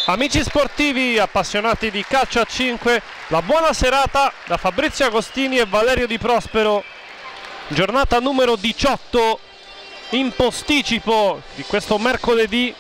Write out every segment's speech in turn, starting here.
Amici sportivi, appassionati di calcio a 5, la buona serata da Fabrizio Agostini e Valerio Di Prospero. Giornata numero 18 in posticipo di questo mercoledì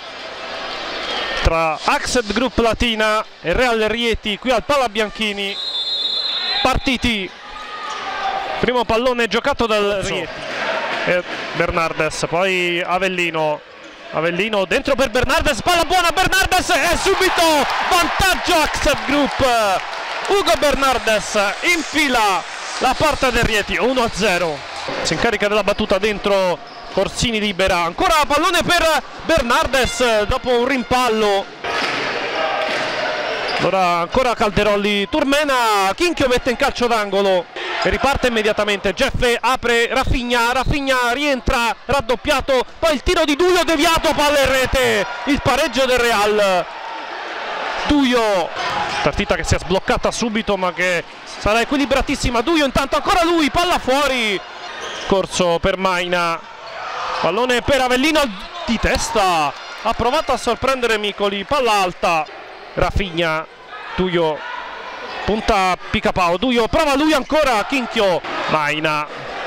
tra Axed Group Latina e Real Rieti qui al Pala Bianchini. Partiti, primo pallone giocato dal Rieti e Bernardes, poi Avellino dentro per Bernardes, palla buona Bernardes e subito vantaggio Axed Group. Ugo Bernardes infila la porta del Rieti, 1-0. Si incarica della battuta dentro, Corsini libera, ancora pallone per Bernardes dopo un rimpallo. Ora ancora Calderolli, Turmena, Chinchio mette in calcio d'angolo e riparte immediatamente. Jeffe apre, Rafinha rientra, raddoppiato, poi il tiro di Duio deviato, palla in rete, il pareggio del Real. Duio, partita che si è sbloccata subito ma che sarà equilibratissima. Duio intanto, ancora lui, palla fuori, corso per Maina, pallone per Avellino di testa, ha provato a sorprendere Micoli, palla alta, Rafinha, Duio punta Picapao, Duio prova lui ancora, Chinchio, Maina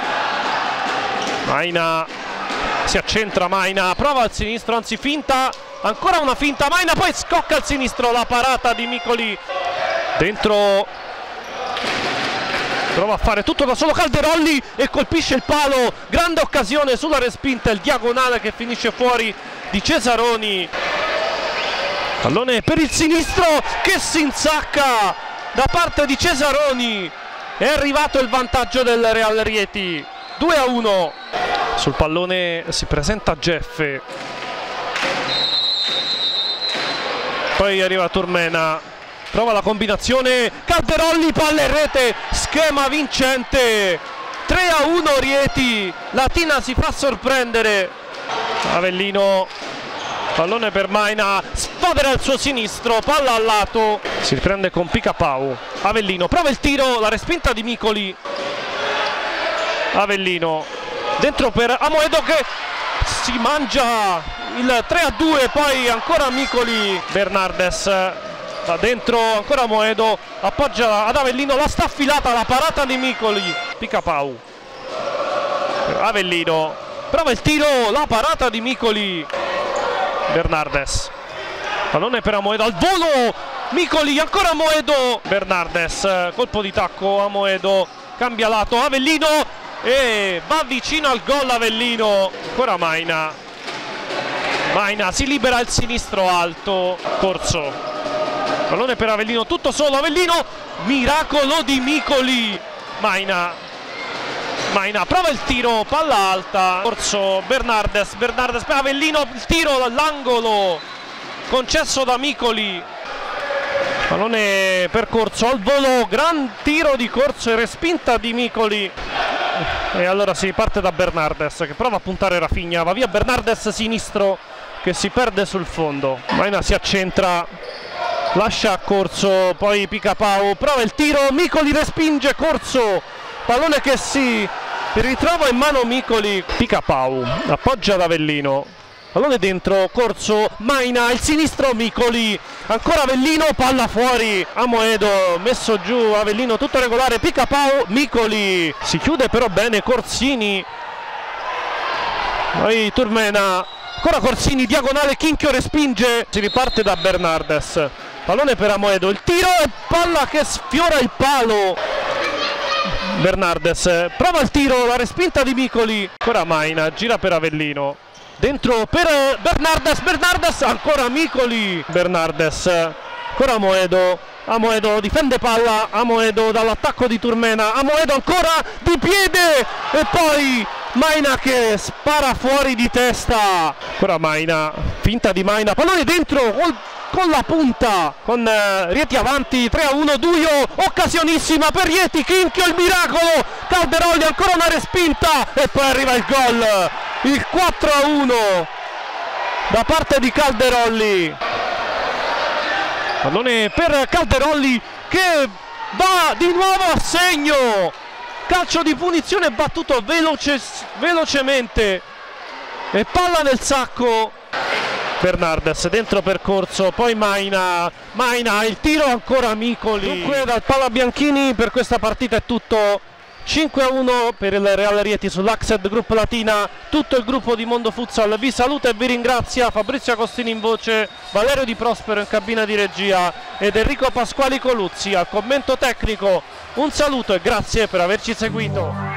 si accentra, Maina prova al sinistro, anzi finta, ancora una finta, Maina poi scocca al sinistro, la parata di Micoli dentro, prova a fare tutto da solo Calderolli e colpisce il palo, grande occasione sulla respinta, il diagonale che finisce fuori di Cesaroni. Pallone per il sinistro che si insacca da parte di Cesaroni. È arrivato il vantaggio del Real Rieti, 2-1. Sul pallone si presenta Jeffe, poi arriva Turmena, prova la combinazione, Calderolli, palla in rete, schema vincente, 3-1 Rieti. Latina si fa sorprendere. Avellino, pallone per Maina, sfodera il suo sinistro, palla al lato, si riprende con Picapau. Avellino prova il tiro, la respinta di Micoli. Avellino dentro per Amoedo che si mangia il 3-2, poi ancora Micoli. Bernardes da dentro, ancora Amoedo, appoggia ad Avellino, la sta affilata, la parata di Micoli. Picapau, Avellino prova il tiro, la parata di Micoli. Bernardes, pallone per Amoedo, al volo Micoli, ancora Amoedo, Bernardes, colpo di tacco, Amoedo cambia lato, Avellino e va vicino al gol Avellino, ancora Maina si libera il sinistro alto, corso, pallone per Avellino, tutto solo Avellino, miracolo di Micoli. Maina prova il tiro, palla alta, corso Bernardes per Avellino, il tiro all'angolo concesso da Micoli, pallone per Corso al volo, gran tiro di Corso e respinta di Micoli. E allora si parte da Bernardes che prova a puntare Rafinha, va via Bernardes sinistro che si perde sul fondo. Maina si accentra, lascia a Corso, poi Picapau prova il tiro, Micoli respinge Corso, pallone che si ritrova in mano Micoli. Picapau appoggia ad Avellino, pallone dentro, Corso, Maina, il sinistro Micoli, ancora Avellino, palla fuori, Amoedo messo giù, Avellino tutto regolare, Picapau, Micoli, si chiude però bene Corsini, poi Turmena, ancora Corsini, diagonale, Chinchio respinge, si riparte da Bernardes, pallone per Amoedo, il tiro e palla che sfiora il palo. Bernardes prova il tiro, la respinta di Micoli, ancora Maina, gira per Avellino, dentro per Bernardes, ancora Micoli, Bernardes, ancora Amoedo difende palla, Amoedo dall'attacco di Turmena, Amoedo ancora di piede e poi Maina che spara fuori di testa, ancora Maina, finta di Maina, pallone dentro con la punta, con Rieti avanti, 3-1, Duio, occasionissima per Rieti, Chinchio il miracolo, Calderolli ancora una respinta e poi arriva il gol, il 4-1 da parte di Calderolli, pallone per Calderolli che va di nuovo a segno, calcio di punizione battuto velocemente e palla nel sacco Bernardes dentro percorso, poi Maina, il tiro, ancora Micoli. Dunque dal Pala Bianchini per questa partita è tutto. 5-1 per il Real Rieti sull'Axed Group Latina. Tutto il gruppo di Mondo Futsal vi saluta e vi ringrazia. Fabrizio Agostini in voce, Valerio Di Prospero in cabina di regia ed Enrico Pasquali Coluzzi al commento tecnico. Un saluto e grazie per averci seguito.